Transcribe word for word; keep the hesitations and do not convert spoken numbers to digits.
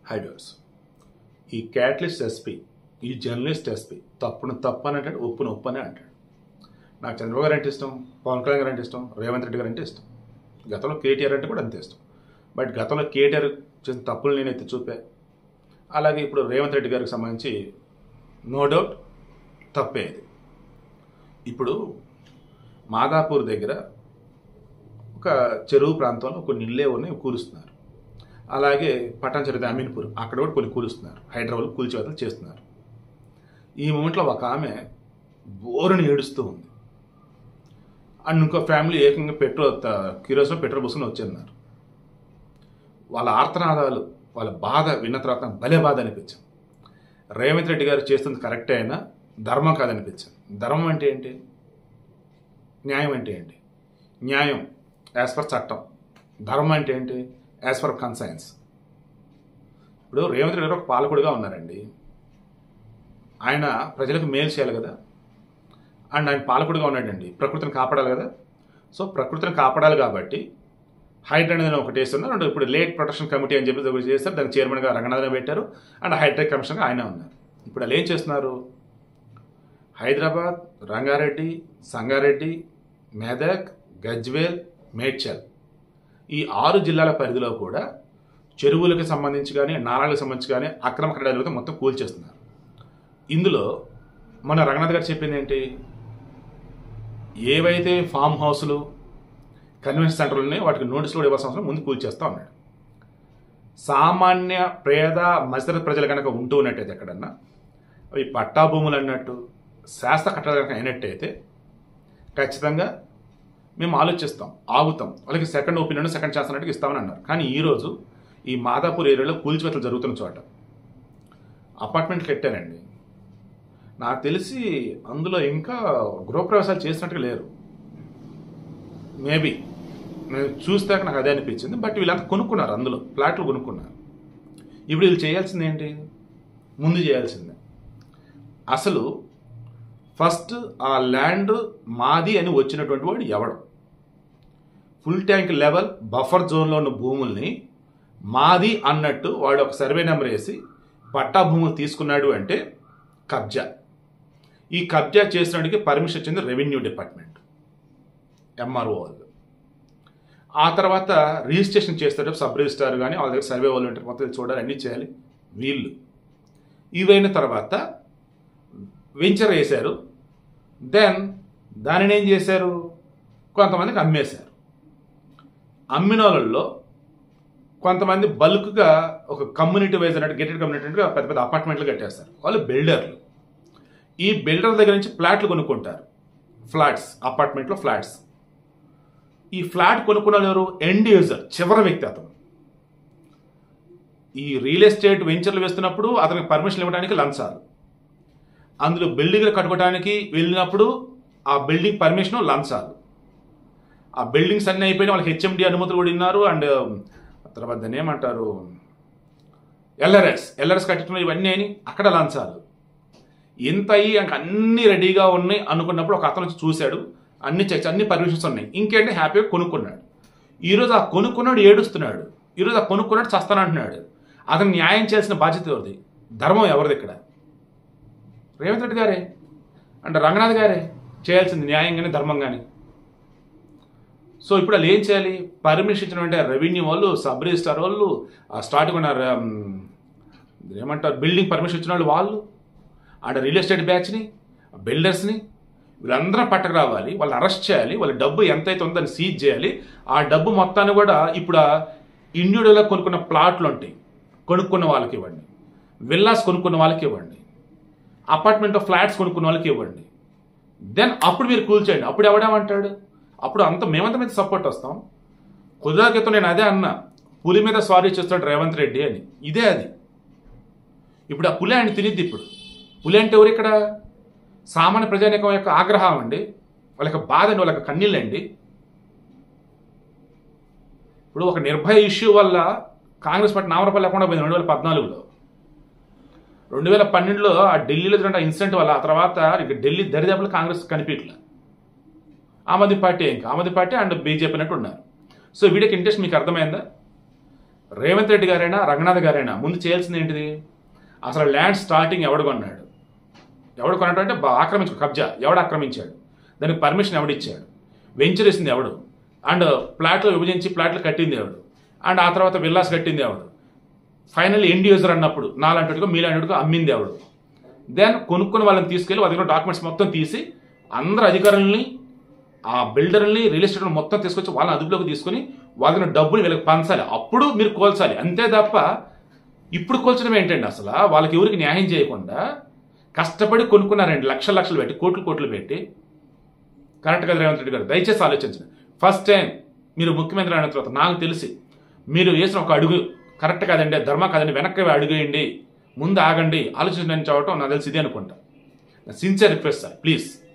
హైడ్రోస్ ఈ catalyst SP ఈ journalist SP తప్పును తప్పు అని అంటాడు, ఒప్పును ఒప్పు అని అంటాడు. నాకు చంద్రబాబు గారు అంటే ఇష్టం, పవన్ కళ్యాణ్ గారు అంటే ఇష్టం, రేవంత్ రెడ్డి గారు అంటే ఇష్టం, గతంలో కేటీఆర్ అంటే కూడా అంతే ఇష్టం. బట్ గతంలో కేటీఆర్ చేసిన తప్పులు నేను ఎత్తి చూపా. అలాగే ఇప్పుడు రేవంత్ రెడ్డి గారికి సంబంధించి నో డౌట్ తప్పేది. ఇప్పుడు మాదాపూర్ దగ్గర ఒక చెరువు ప్రాంతంలో కొన్ని ఇళ్ళే ఉన్నాయి, కూలుస్తున్నారు. అలాగే పటాన్చెరు అమీన్పూర్ అక్కడ కూడా కొన్ని కూలుస్తున్నారు, హైదరాబాద్ కూల్చివేతలు చేస్తున్నారు. ఈ మూమెంట్లో ఒక ఆమె బోరుని ఏడుస్తూ ఉంది. అండ్ ఇంకో ఫ్యామిలీ ఏకంగా పెట్రోల్ కిరోసిన్ పెట్రోల్ పోసుకుని వచ్చేన్నారు. వాళ్ళ ఆర్తనాదాలు, వాళ్ళ బాధ విన్న తర్వాత భలే బాధ అనిపించింది. రేవంత్ రెడ్డి గారు చేస్తుంది కరెక్టే అయినా ధర్మం కాదనిపించింది. ధర్మం అంటే ఏంటి, న్యాయం అంటే ఏంటి? న్యాయం యాజ్ పర్ చట్టం, ధర్మం అంటే ఏంటి యాజ్ పర్ కన్సైన్స్. ఇప్పుడు రేవంత్ రెడ్డి గారు ఒక పాలకుడిగా ఉన్నారండి, ఆయన ప్రజలకు మేలు చేయాలి కదా. అండ్ ఆయన పాలకుడిగా ఉన్నాడండి, ప్రకృతిని కాపాడాలి కదా. సో ప్రకృతిని కాపాడాలి కాబట్టి హైడ్రా అనేది ఒకటి వేస్తున్నారు. అండ్ ఇప్పుడు లేక్ ప్రొటెక్షన్ కమిటీ అని చెప్పి ఒకటి చేస్తారు, దానికి చైర్మన్గా రంగనాథన్ పెట్టారు. అండ్ హైడ్రా కమిషనర్గా ఆయన ఉన్నారు. ఇప్పుడు వాళ్ళు ఏం చేస్తున్నారు, హైదరాబాద్, రంగారెడ్డి, సంగారెడ్డి, మెదక్, గజ్వేల్, మేడ్చల్ ఈ ఆరు జిల్లాల పరిధిలో కూడా చెరువులకు సంబంధించి కానీ నాలాలకు సంబంధించి కానీ అక్రమ కట్టడాలతో మొత్తం కూల్చేస్తున్నారు. ఇందులో మన రంగనాథ్ గారు చెప్పింది ఏంటి, ఏవైతే ఫామ్ హౌస్లు కన్వెన్షన్ సెంటర్లు ఉన్నాయో వాటికి నోటీసులు కూడా ఇవ్వాల్సిన అవసరం ముందు కూల్చేస్తా ఉన్నాడు. సామాన్య పేద మధ్యతరగతి ప్రజలు కనుక ఉంటూ ఉన్నట్టయితే ఎక్కడన్నా అవి పట్టా భూములు అన్నట్టు శాస్త్ర కట్టడాలు కనుక అయినట్టయితే ఖచ్చితంగా మేము ఆలోచిస్తాం, ఆగుతాం, వాళ్ళకి సెకండ్ ఒపీనియన్ సెకండ్ ఛాన్స్ అన్నట్టు ఇస్తామని అన్నారు. కానీ ఈరోజు ఈ మాదాపూర్ ఏరియాలో కూల్చివేతలు జరుగుతున్న చోట అపార్ట్మెంట్లు కట్టారండి. నాకు తెలిసి అందులో ఇంకా గృహప్రవేశాలు చేసినట్టుగా లేరు. మేబీ నేను చూస్తే నాకు అదే అనిపించింది. బట్ వీళ్ళంతా కొనుక్కున్నారు, అందులో ఫ్లాట్లు కొనుక్కున్నారు. ఇప్పుడు వీళ్ళు చేయాల్సింది ఏంటి, ముందు చేయాల్సిందే అసలు ఫస్ట్ ఆ ల్యాండ్ మాది అని వచ్చినటువంటి వాడు ఎవడు, ఫుల్ ట్యాంక్ లెవెల్ బఫర్ జోన్లో ఉన్న భూముల్ని మాది అన్నట్టు వాడు ఒక సర్వే నెంబర్ వేసి పట్టా భూములు తీసుకున్నాడు అంటే కబ్జా. ఈ కబ్జా చేసినడికి పర్మిషన్ ఇచ్చింది రెవెన్యూ డిపార్ట్మెంట్, ఎంఆర్ఓ వాళ్ళు. ఆ తర్వాత రిజిస్ట్రేషన్ చేస్తారు సబ్ రిజిస్ట్రార్ కానీ వాళ్ళ దగ్గర సర్వే వాళ్ళు ఉంటారు, మొత్తం చూడాలి, అన్నీ చేయాలి వీళ్ళు. ఇవైన తర్వాత వెంచర్ వేశారు. దెన్ దానిని ఏం చేశారు, కొంతమందికి అమ్మేశారు. అమ్మిన వాళ్ళల్లో కొంతమంది బల్క్గా ఒక కమ్యూనిటీ వైజ్ అన్నట్టు గెటెడ్ కమ్యూనిటీ అంటే పెద్ద పెద్ద అపార్ట్మెంట్లు కట్టేస్తారు. వాళ్ళు బిల్డర్లు. ఈ బిల్డర్ దగ్గర నుంచి ఫ్లాట్లు కొనుక్కుంటారు, ఫ్లాట్స్, అపార్ట్మెంట్లో ఫ్లాట్స్. ఈ ఫ్లాట్ కొనుక్కున్న ఎవరు, ఎండ్ యూజర్, చివరి వ్యక్తి అతను. ఈ రియల్ ఎస్టేట్ వెంచర్లు వేస్తున్నప్పుడు అతనికి పర్మిషన్ ఇవ్వడానికి లంచాలు, అందులో బిల్డింగ్లు కట్టుకోవడానికి వెళ్ళినప్పుడు ఆ బిల్డింగ్ పర్మిషన్ లంచాలు. ఆ బిల్డింగ్స్ అన్నీ అయిపోయినా వాళ్ళకి హెచ్ఎండి అనుమతులు కూడా ఉన్నారు. అండ్ తర్వాత దాన్ని ఏమంటారు, ఎల్ఆర్ఎస్ ఎల్ఆర్ఎస్ కట్టుకున్న ఇవన్నీ అని అక్కడ లంచాలు. ఎంత అయ్యి ఇంక అన్నీ రెడీగా ఉన్నాయి అనుకున్నప్పుడు ఒక అతను చూశాడు, అన్ని చెక్స్, అన్ని పర్మిషన్స్ ఉన్నాయి, ఇంకేంటి హ్యాపీగా కొనుక్కున్నాడు. ఈరోజు ఆ కొనుక్కున్నాడు ఏడుస్తున్నాడు, ఈరోజు ఆ కొనుక్కున్నాడు చస్తానంటున్నాడు. అతను న్యాయం చేయాల్సిన బాధ్యత ఎవరిది, ధర్మం ఎవరిది ఇక్కడ? రేవంత్ రెడ్డి గారే అంటే రంగనాథ్ గారే చేయాల్సింది న్యాయం కానీ ధర్మం కానీ. సో ఇప్పుడు వాళ్ళు ఏం చేయాలి, పర్మిషన్ ఇచ్చినటువంటి రెవెన్యూ వాళ్ళు, సబ్ రిజిస్ట్రార్ వాళ్ళు, స్టార్టింగ్ ఉన్న ఏమంటారు బిల్డింగ్ పర్మిషన్ ఇచ్చిన వాళ్ళు వాళ్ళు, అండ్ రియల్ ఎస్టేట్ బ్యాచ్ని, బిల్డర్స్ని, వీళ్ళందరూ పట్టకు రావాలి, వాళ్ళు అరెస్ట్ చేయాలి, వాళ్ళ డబ్బు ఎంతైతే ఉందో దాన్ని సీజ్ చేయాలి. ఆ డబ్బు మొత్తాన్ని కూడా ఇప్పుడు ఇండివిజువల్గా కొనుక్కున్న ప్లాట్లు ఉంటాయి, కొనుక్కున్న వాళ్ళకి ఇవ్వండి, విల్లాస్ కొనుక్కున్న వాళ్ళకి ఇవ్వండి, అపార్ట్మెంట్ ఫ్లాట్స్ కొనుక్కున్న వాళ్ళకి ఇవ్వండి. దెన్ అప్పుడు మీరు కూల్చేయండి. అప్పుడు ఎవడేమంటాడు, అప్పుడు అంత మేమంతా మీద సపోర్ట్ వస్తాం. కొద్దిగా క్రితం నేను అదే అన్నా, పులి మీద సారీ చేస్తాడు రేవంత్ రెడ్డి అని. ఇదే అది. ఇప్పుడు ఆ పులి ఆయన తినిద్ది. ఇప్పుడు పులి అంటే ఎవరు ఇక్కడ, సామాన్య ప్రజానీకం యొక్క ఆగ్రహం అండి, వాళ్ళ యొక్క బాధ అండి, వాళ్ళ యొక్క కన్నీళ్ళండి. ఇప్పుడు ఒక నిర్భయ ఇష్యూ వల్ల కాంగ్రెస్ పార్టీ నామరపల్లి లేకుండా పోయింది రెండు వేల పద్నాలుగులో. రెండు వేల పన్నెండులో ఆ ఢిల్లీలో జరిగిన ఇన్సిడెంట్ వల్ల ఆ తర్వాత ఇక ఢిల్లీ దరిదాపులు కాంగ్రెస్ కనిపించలే. ఆమ్ ఆద్మీ పార్టీ ఇంకా Aam Aadmi party and BJP అన్నట్టు ఉన్నారు. సో వీడికి ఇంట్రెస్ట్ మీకు అర్థమైందా? రేవంత్ రెడ్డి గారైనా రంగనాథ్ గారైనా ముందు చేయాల్సింది ఏంటిది? అసలు ల్యాండ్ స్టార్టింగ్ ఎవడు కొన్నాడు, ఎవడు కొన్నాడు అంటే ఆక్రమించు కబ్జా ఎవడు ఆక్రమించాడు, దానికి పర్మిషన్ ఎవడిచ్చాడు, వెంచర్ ఇస్తుంది ఎవడు, అండ్ ప్లాట్లు విభజించి ప్లాట్లు కట్టింది ఎవడు, అండ్ ఆ తర్వాత విల్లాస్ కట్టింది ఎవడు, ఫైనల్ ఎండ్ యూజర్ అన్నప్పుడు నాలాంటిగా మీలాంటిగా అమ్మింది ఎవడు, దెన్ కొనుక్కుని వాళ్ళని తీసుకెళ్ళి వాళ్ళ దగ్గర డాక్యుమెంట్స్ మొత్తం తీసి అందరు అధికారులని ఆ బిల్డర్ని రియల్ ఎస్టేట్ మొత్తం తీసుకొచ్చి వాళ్ళని అదుపులోకి తీసుకుని వాళ్ళ దగ్గర డబ్బులు వీళ్ళకి పంచాలి, అప్పుడు మీరు కోల్చాలి. అంతే తప్ప ఇప్పుడు కోల్చడం ఏంటండి? అసలు వాళ్ళకి ఎవరికి న్యాయం చేయకుండా కష్టపడి కొనుక్కున్నారండి, లక్షల లక్షలు పెట్టి కోట్లు కోట్లు పెట్టి. కరెక్ట్ కదా రేవంత్ రెడ్డి గారు? దయచేసి ఆలోచించండి. ఫస్ట్ టైం మీరు ముఖ్యమంత్రి అయిన తర్వాత నాకు తెలిసి మీరు వేసిన ఒక అడుగు కరెక్ట్ కాదండి, ధర్మ కాదండి, వెనక్కి అడుగేయండి, ముందు ఆగండి, ఆలోచించడం చదవటం నాకు తెలిసి ఇది అనుకుంటా. Sincere request sir, please.